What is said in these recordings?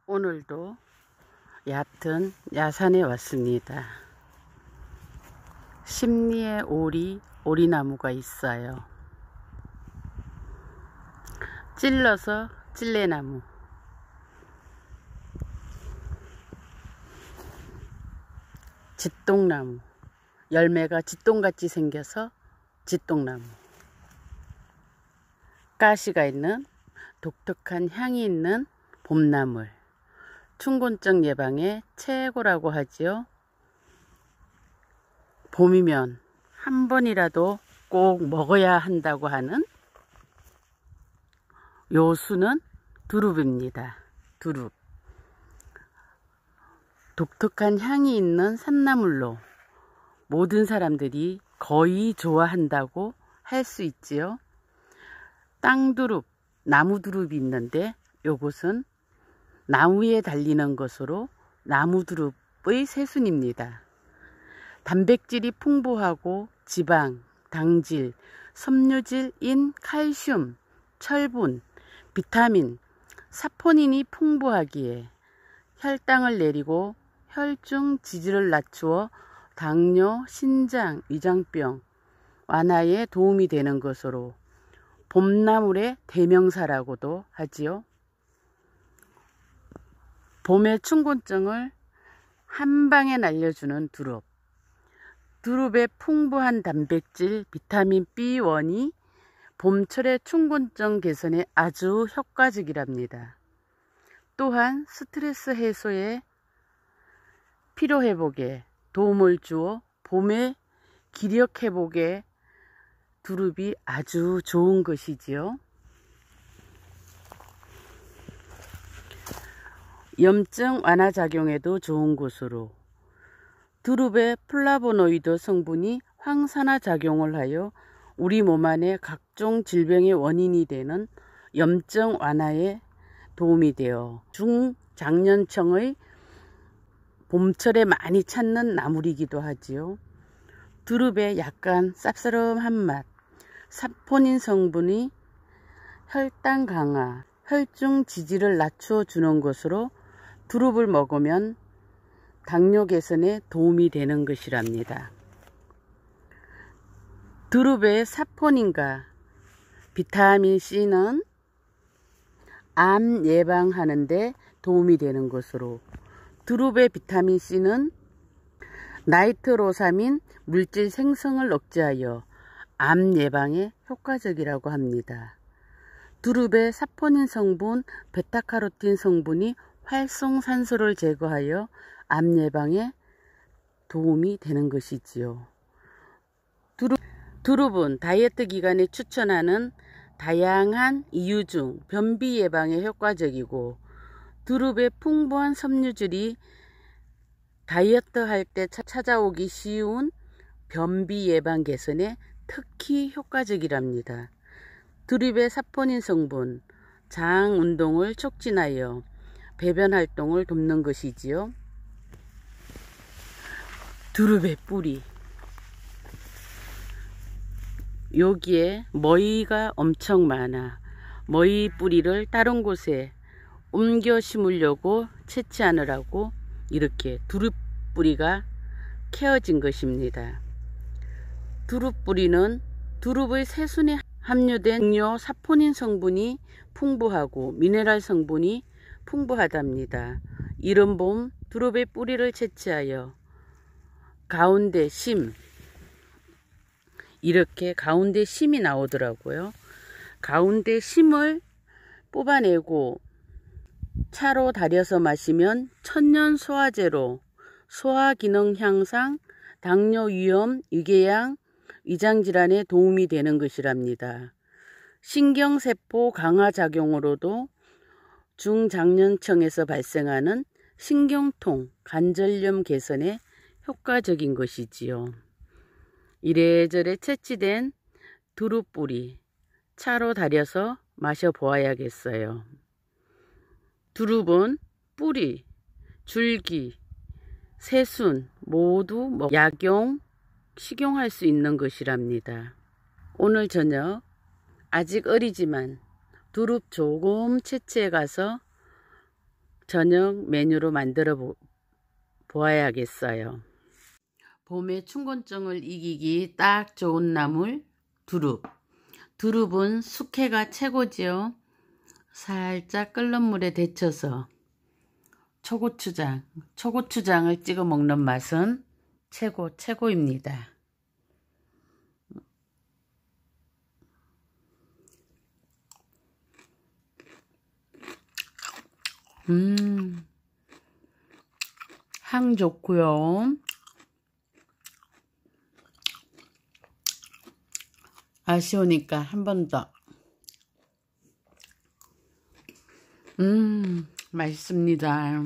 오늘도 얕은 야산에 왔습니다. 심리의 오리나무가 있어요. 찔러서 찔레나무, 짓똥나무, 열매가 짓똥같이 생겨서 짓똥나무, 가시가 있는 독특한 향이 있는 봄나물, 춘곤증 예방에 최고라고 하지요. 봄이면 한 번이라도 꼭 먹어야 한다고 하는 요수는 두릅입니다. 두릅. 독특한 향이 있는 산나물로 모든 사람들이 거의 좋아한다고 할 수 있지요. 땅두릅, 나무두릅이 있는데 요것은 나무에 달리는 것으로 나무두릅의 새순입니다. 단백질이 풍부하고 지방, 당질, 섬유질인 칼슘, 철분, 비타민, 사포닌이 풍부하기에 혈당을 내리고 혈중 지질을 낮추어 당뇨, 신장, 위장병 완화에 도움이 되는 것으로 봄나물의 대명사라고도 하지요. 봄의 춘곤증을 한방에 날려주는 두릅. 두릅의 풍부한 단백질 비타민 B1이 봄철의 춘곤증 개선에 아주 효과적이랍니다. 또한 스트레스 해소에 피로회복에 도움을 주어 봄의 기력회복에 두릅이 아주 좋은 것이지요. 염증 완화 작용에도 좋은 것으로 두릅의 플라보노이드 성분이 항산화 작용을 하여 우리 몸 안에 각종 질병의 원인이 되는 염증 완화에 도움이 되어 중장년층의 봄철에 많이 찾는 나물이기도 하지요. 두릅의 약간 쌉싸름한 맛, 사포닌 성분이 혈당 강화, 혈중 지질을 낮춰 주는 것으로 두릅을 먹으면 당뇨 개선에 도움이 되는 것이랍니다. 두릅의 사포닌과 비타민 C는 암 예방하는 데 도움이 되는 것으로 두릅의 비타민 C는 나이트로사민 물질 생성을 억제하여 암 예방에 효과적이라고 합니다. 두릅의 사포닌 성분, 베타카로틴 성분이 활성산소를 제거하여 암 예방에 도움이 되는 것이지요. 두릅은 다이어트 기간에 추천하는 다양한 이유 중 변비 예방에 효과적이고 두릅의 풍부한 섬유질이 다이어트 할 때 찾아오기 쉬운 변비 예방 개선에 특히 효과적이랍니다. 두릅의 사포닌 성분, 장 운동을 촉진하여 배변 활동을 돕는 것이지요. 두릅의 뿌리, 여기에 머위가 엄청 많아 머위 뿌리를 다른 곳에 옮겨 심으려고 채취하느라고 이렇게 두릅 뿌리가 캐어진 것입니다. 두릅 뿌리는 두릅의 새순에 함유된 음료 사포닌 성분이 풍부하고 미네랄 성분이 풍부하답니다. 이른 봄 두릅의 뿌리를 채취하여 가운데 심, 이렇게 가운데 심이 나오더라고요. 가운데 심을 뽑아내고 차로 달여서 마시면 천연 소화제로 소화기능 향상, 당뇨 위험, 위궤양, 위장질환에 도움이 되는 것이랍니다. 신경세포 강화 작용으로도 중장년층에서 발생하는 신경통, 관절염 개선에 효과적인 것이지요. 이래저래 채취된 두릅 뿌리 차로 달여서 마셔보아야겠어요. 두릅은 뿌리, 줄기, 새순 모두 약용, 식용할 수 있는 것이랍니다. 오늘 저녁 아직 어리지만 두릅 조금 채취해 가서 저녁 메뉴로 만들어 보아야겠어요. 봄의 춘곤증을 이기기 딱 좋은 나물 두릅. 두릅은 숙회가 최고지요. 살짝 끓는 물에 데쳐서 초고추장을 찍어 먹는 맛은 최고입니다. 향 좋고요. 아쉬우니까 한 번 더. 맛있습니다.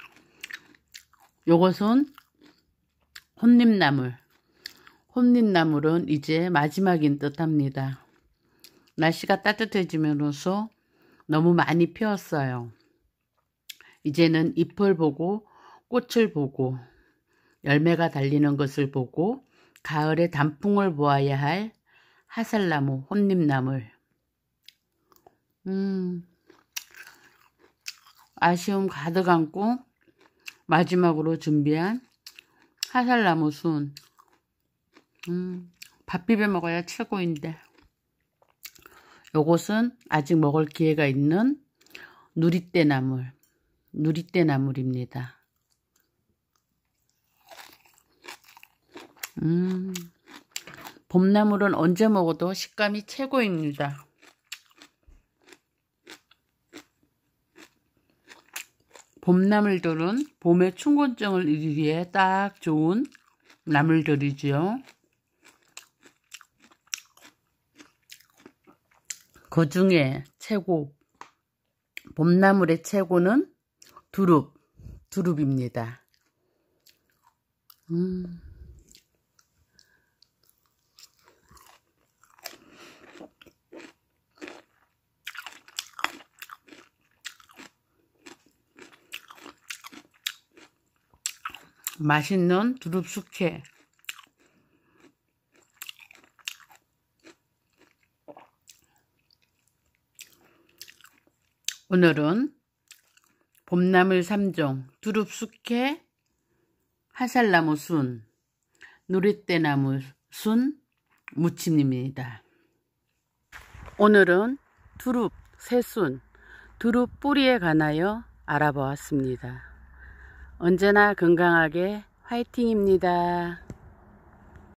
요것은 혼잎나물. 혼잎나물은 이제 마지막인 듯 합니다. 날씨가 따뜻해지면서 너무 많이 피었어요. 이제는 잎을 보고 꽃을 보고 열매가 달리는 것을 보고 가을의 단풍을 보아야 할 하살나무, 혼잎나물. 아쉬움 가득 안고 마지막으로 준비한 하살나무 순. 밥 비벼 먹어야 최고인데. 요것은 아직 먹을 기회가 있는 누리떼나물입니다. 봄나물은 언제 먹어도 식감이 최고입니다. 봄나물들은 봄의 춘곤증을 이기기에 딱 좋은 나물들이지요. 그 중에 봄나물의 최고는 두릅입니다. 맛있는 두릅 숙회. 오늘은 봄나물 3종, 두릅 숙회, 하살나무 순, 누리떼나물 순 무침입니다. 오늘은 두릅 새순, 두릅 뿌리에 관하여 알아보았습니다. 언제나 건강하게 화이팅입니다.